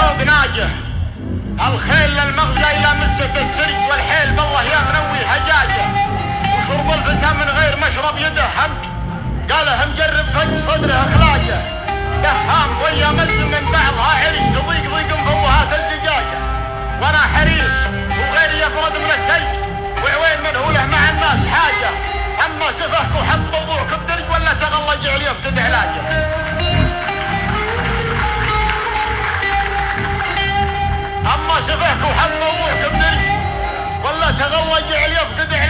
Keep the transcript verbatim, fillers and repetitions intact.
فوق ناجه الخيل للمغزى إلى مسة السرج والحيل بالله يا منوي هجاجه وشرب الفتى من غير مشرب يده هم قاله مجرب فج صدره اخلاجه دهام ويا مز من بعضها عري تضيق ضيق فوهات الزجاجه وانا حريص وغيري يفرد من الثلج وعوين منهوله مع الناس حاجه اما سفهك وحب ضوعك بدرج ولا تغلى جعل يفقد علاجه اما سفهك وحب ضوعك بدرج ولا تغلى جعل يفقد